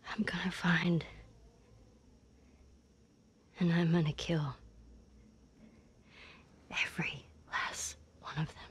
I'm gonna find. And I'm gonna kill every last one of them.